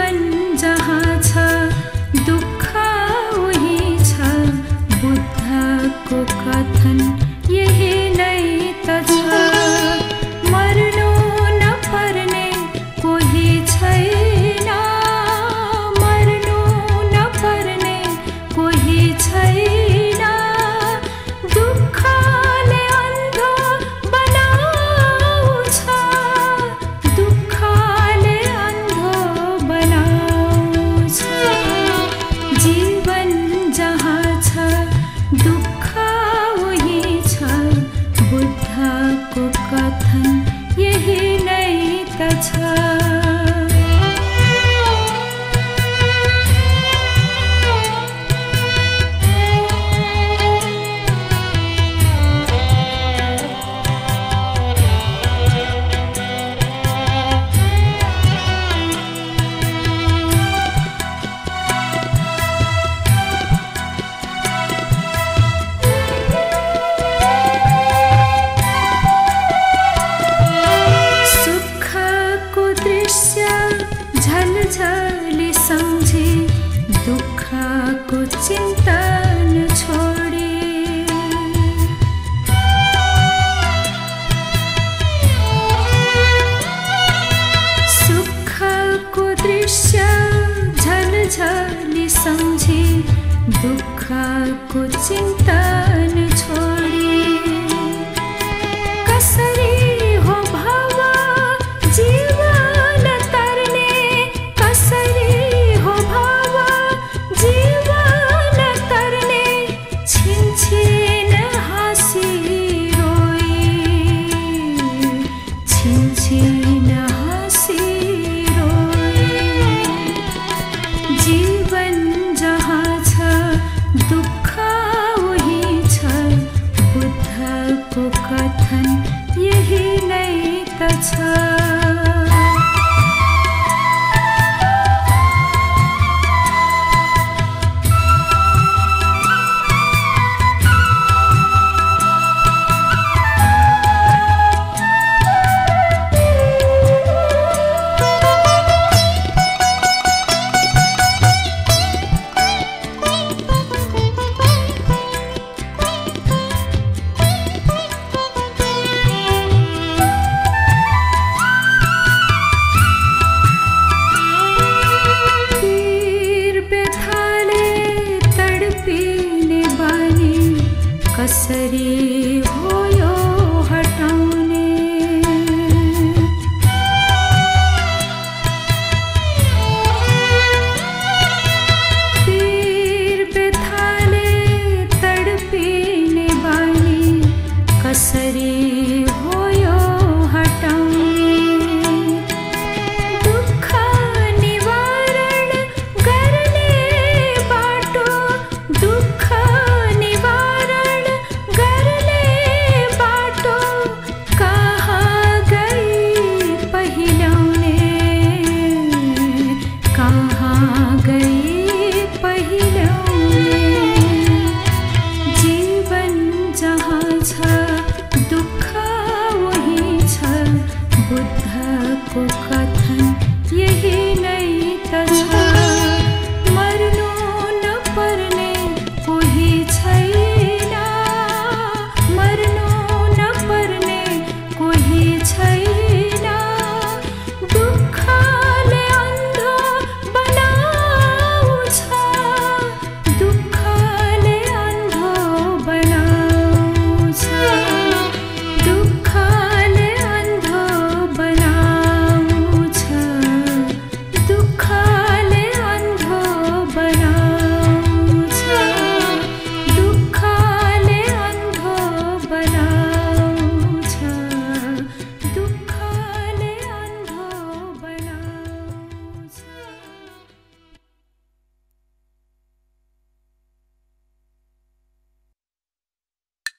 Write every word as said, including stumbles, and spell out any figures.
जीवन जहाँ छ दुःख उही छ, बुद्धको कथन यही नै त छ। मर्नु नपर्ने कोही छैन, मर्नु नपर्ने कोही छैन। दुःखले अन्धो बनाउँछ, दुःखले अन्धो बनाउँछ। जीवन जहाँ छ दुःख उही छ, बुद्धको कथन यही नै त छ। झलझली सम्झे दुःखको चिन्तन छोडे, सुखको दृश्य झलझली सम्झे दुःखको चिन्तन छोडे। कसरी हो भव जीवन तर्ने, कसरी हो भव जीवन तर्ने। छिनछिन हाँसी रोए, छिनछिन हाँसी रोए। जीवन जहाँ छ दुःख उही छ, बुद्धको कथन यही नै त छ। कसरी